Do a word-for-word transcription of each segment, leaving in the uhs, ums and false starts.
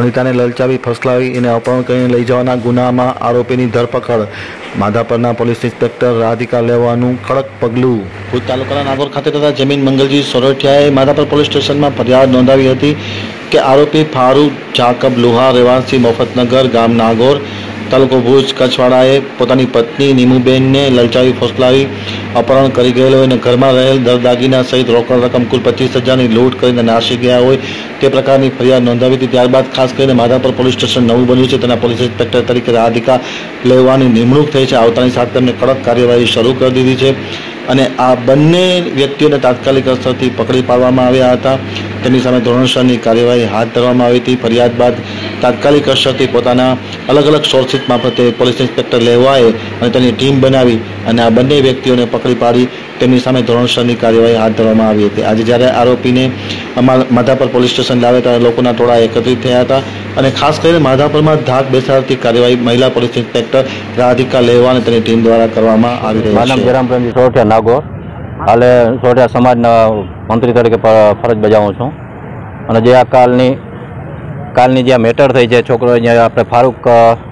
પરણિતાને લલચાવી ફસલાવી અને અપહરણ કરીને લઈ જવાના ગુનામાં આરોપીની ધરપકડ. માધાપરના પોલીસ ઇન્સ્પેક્ટર રાધિકા લેવાનું કડક પગલું. ભુજ તાલુકાના નાગોર ખાતે તથા જમીન મંગલજી સોરઠિયાએ માધાપર પોલીસ સ્ટેશનમાં ફરિયાદ નોંધાવી હતી કે આરોપી ફારૂક જાકબ લુહાર રહેવાસી મફતનગર ગામ નાગોર તાલુકો ભુજ કચ્છવાળાએ પોતાની પત્ની નીમુબેનને લલચાવી ફસલાવી અપહરણ કરી ગયેલો અને ઘરમાં રહેલ દર દાગીના સહિત રોકડ રકમ કુલ પચીસ હજારની લૂંટ કરીને નાસી ગયા હોય તે પ્રકારની ફરિયાદ નોંધાવી હતી. ત્યારબાદ ખાસ કરીને માધાપર પોલીસ સ્ટેશન નવું બન્યું છે. તેના પોલીસ ઇન્સ્પેક્ટર તરીકે રાધિકા લેવાની નિમણૂક થઈ છે. આવતાની સાથે તેમને કડક કાર્યવાહી શરૂ કરી દીધી છે અને આ બંને વ્યક્તિઓને તાત્કાલિક અસરથી પકડી પાડવામાં આવ્યા હતા. તેમની સામે ધોરણસરની કાર્યવાહી હાથ ધરવામાં આવી હતી. ફરિયાદ બાદ તાત્કાલિક અસરથી પોતાના અલગ અલગ સોર્સિસ મારફતે પોલીસ ઇન્સ્પેક્ટર લેવાએ અને તેની ટીમ બનાવી અને આ બંને વ્યક્તિઓને પકડી પાડી તેમની સામે ધોરણસરની કાર્યવાહી હાથ ધરવામાં આવી હતી. આજે જ્યારે આરોપીને માધાપર પોલીસ સ્ટેશન લાવ્યા ત્યારે લોકોના ટોળા એકત્રિત થયા હતા અને ખાસ કરીને માધાપરમાં ધાક બેસાડતી કાર્યવાહી મહિલા પોલીસ ઇન્સ્પેક્ટર રાધિકા લેવા અને તેની ટીમ દ્વારા કરવામાં આવી રહી છે. માનવ જયરામપ્રેમજી સોરઠિયા નાગોર, હાલે સોરઠિયા સમાજના મંત્રી તરીકે ફરજ બજાવું છું. અને જે આ કાલની કાલની જે મેટર થઈ છે, છોકરો અહીંયા આપણે ફારૂક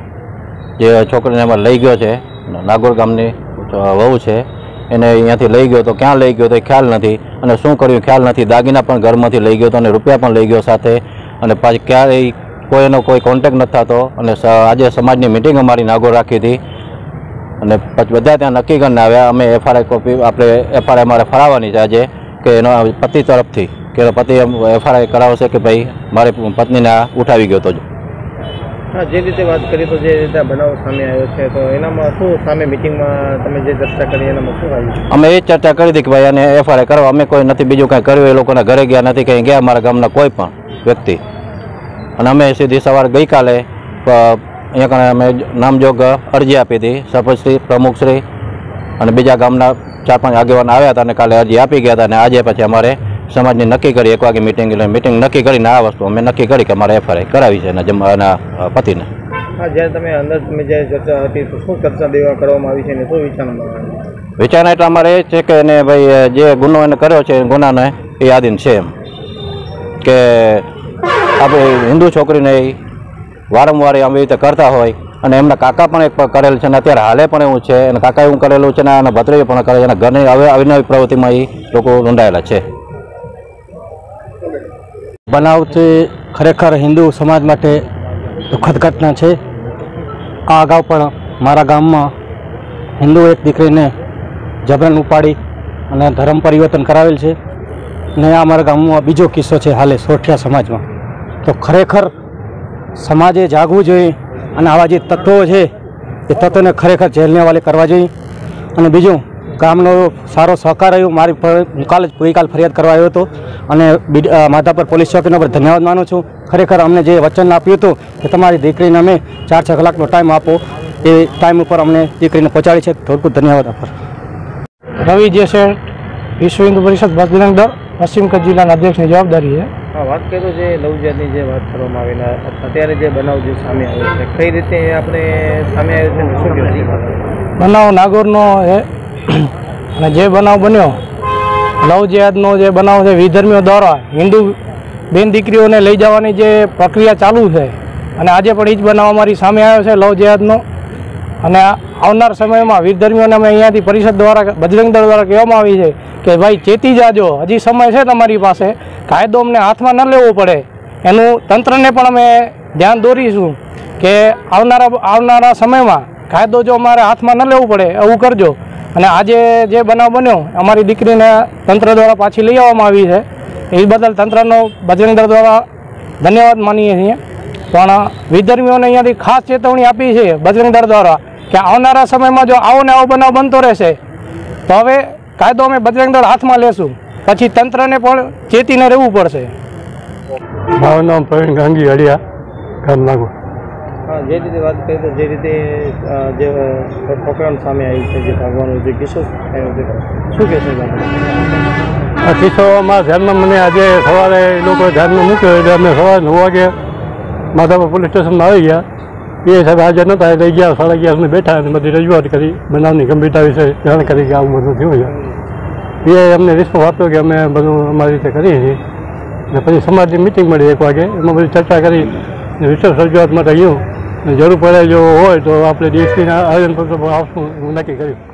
જે છોકરીને એમાં લઈ ગયો છે, નાગોર ગામની વહુ છે, એને અહીંયાથી લઈ ગયો તો ક્યાં લઈ ગયો તો એ ખ્યાલ નથી અને શું કર્યું ખ્યાલ નથી. દાગીના પણ ઘરમાંથી લઈ ગયો હતો અને રૂપિયા પણ લઈ ગયો સાથે અને પાછી ક્યારેય કોઈનો કોઈ કોન્ટેક્ટ નથી થતો. અને આજે સમાજની મિટિંગ અમારી નાગોર રાખી હતી અને પછી બધા ત્યાં નક્કી કરીને આવ્યા. અમે એફઆરઆઈ કોપી આપણે એફઆરઆઈ અમારે ફરાવવાની છે આજે કે એનો પતિ તરફથી કે પતિ એફઆરઆઈ કરાવશે કે ભાઈ મારી પત્નીને ઉઠાવી ગયો હતો. હા, જે રીતે વાત કરી તો જે રીતે બનાવ સામે આવ્યો છે તો એનામાં શું સામે મિટિંગમાં તમે જે ચર્ચા કરી એનામાં શું આવ્યું? અમે એ ચર્ચા કરી હતી કે ભાઈ એને એફઆરઆઈ કરવા. અમે કોઈ નથી બીજું કાંઈ કર્યું, એ લોકોના ઘરે ગયા નથી, કંઈ ગયા અમારા ગામના કોઈ પણ વ્યક્તિ. અને અમે સીધી સવારે ગઈકાલે અહીંયા કણે અમે નામજોગ અરજી આપી હતી. સરપંચશ્રી, પ્રમુખશ્રી અને બીજા ગામના ચાર પાંચ આગેવાન આવ્યા હતા અને કાલે અરજી આપી ગયા હતા. અને આજે પછી અમારે સમાજની નક્કી કરી એક વાગે મિટિંગ એટલે મિટિંગ નક્કી કરીને આ વસ્તુ અમે નક્કી કરી કે અમારે એફઆરઆઈ કરાવી છે એના પતિને. હા, જ્યારે તમે અંદર તમે જે ચર્ચા હતી તો શું ચર્ચા દેવા કરવામાં આવી છે અને શું વિચારવામાં આવ્યું? વિચારણા એટલે અમારે એ છે કે એને ભાઈ જે ગુનો એને કર્યો છે ગુનાને એ આધીન છે એમ કે આપણે હિન્દુ છોકરીને વારંવાર આવી રીતે કરતા હોય અને એમના કાકા પણ એક કરેલ છે અને અત્યારે હાલે પણ એવું છે અને કાકા એવું કરેલું છે અને ભત્રીએ પણ કરે છે અને ઘરની હવે અવિનવી પ્રવૃત્તિમાં એ લોકો નોંધાયેલા છે. બનાવથી ખરેખર હિન્દુ સમાજ માટે દુઃખદ ઘટના છે. આ અગાઉ પણ મારા ગામમાં હિન્દુ એક દીકરીને જબરન ઉપાડી અને ધર્મ પરિવર્તન કરાવેલ છે અને આ અમારા ગામમાં બીજો કિસ્સો છે હાલે સોરઠિયા સમાજમાં. તો ખરેખર સમાજે જાગવું જોઈએ અને આવા જે તત્વો છે એ તત્વોને ખરેખર જેલને હવાલે કરવા જોઈએ. અને બીજું ગામનો સારો સહકાર આવ્યો. મારી હું કાલે જ ગઈકાલ ફરિયાદ કરવા આવ્યો હતો અને માધાપર પોલીસ ચોકીનો પર ધન્યવાદ માનું છું. ખરેખર અમને જે વચન આપ્યું હતું કે તમારી દીકરીને અમે ચાર છ કલાકનો ટાઈમ આપો, એ ટાઈમ ઉપર અમને દીકરીને પહોંચાડી છે. ખૂબ ખૂબ ધન્યવાદ આપો. રવિ જેસેણ, વિશ્વ હિન્દુ પરિષદ બજરંગ દળ પશ્ચિમ કચ્છ જિલ્લાના અધ્યક્ષની જવાબદારી છે. હા, વાત કરીએ તો જે લવજેહાદની જે વાત કરવામાં આવેલા અત્યારે જે બનાવ જે સામે આવ્યો છે કઈ રીતે આપણે સામે આવ્યો છે શું કહેવાય? બનાવ નાગોરનો છે અને જે બનાવ બન્યો લવજેહાદનો જે બનાવ છે વિધર્મીઓ દ્વારા હિન્દુ બેન દીકરીઓને લઈ જવાની જે પ્રક્રિયા ચાલુ છે અને આજે પણ એ જ બનાવ અમારી સામે આવ્યો છે લવજેહાદનો. અને આવનાર સમયમાં વીરધર્મીઓને અમે અહીંયાથી પરિષદ દ્વારા બજરંગ દળ દ્વારા કહેવામાં આવી છે કે ભાઈ ચેતી જાજો, હજી સમય છે તમારી પાસે, કાયદો અમને હાથમાં ન લેવો પડે. એનું તંત્રને પણ અમે ધ્યાન દોરીશું કે આવનારા આવનારા સમયમાં કાયદો જો અમારે હાથમાં ન લેવું પડે એવું કરજો. અને આજે જે બનાવ બન્યો અમારી દીકરીને તંત્ર દ્વારા પાછી લઈ આવવામાં આવી છે એ બદલ તંત્રનો બજરંગ દળ દ્વારા ધન્યવાદ માનીએ છીએ. પણ વિધર્મીઓને અહીંયાથી ખાસ ચેતવણી આપી છે બજરંગ દળ દ્વારા કે આવનારા સમયમાં જો આવો ને આવો બનાવ બનતો રહેશે તો હવે કાયદો અમે બજરંગ દળ હાથમાં લેશું, પછી તંત્રને પણ ચેતીને રહેવું પડશે. મારું નામ પ્રવીણ ગાંગી, હળિયા, ગામ નાગોર. હા, જે રીતે વાત કરીએ તો જે રીતે જે પ્રકરણ સામે આવ્યું છે જે ભાગવાનો જે કિસ્સો થયો છે શું કહેશો? આ કિસ્સો અમારા ધ્યાનમાં મને આજે સવારે એ લોકોએ ધ્યાનમાં મૂક્યો એટલે અમે સવારે નવ વાગે માધાપર પોલીસ સ્ટેશનમાં આવી ગયા. એ સાહેબ હાજર નહોતા એટલે અગિયાર સાડા અગિયાર સુધી બેઠા અને બધી રજૂઆત કરી, બનાવની ગંભીરતા વિશે જાણ કરી કે આવું બધું થયું છે. એ અમને રિસ્પોન્સ આપ્યો કે અમે બધું અમારી રીતે કરીએ છીએ. અને પછી સમાજની મિટિંગ મળી એક વાગે, એમાં બધી ચર્ચા કરી વિશેષ રજૂઆત માટે આવ્યું જરૂર પડે જો હોય તો આપણે ડીએસપીના આવેદનપત્ર પણ આપશું નક્કી કર્યું.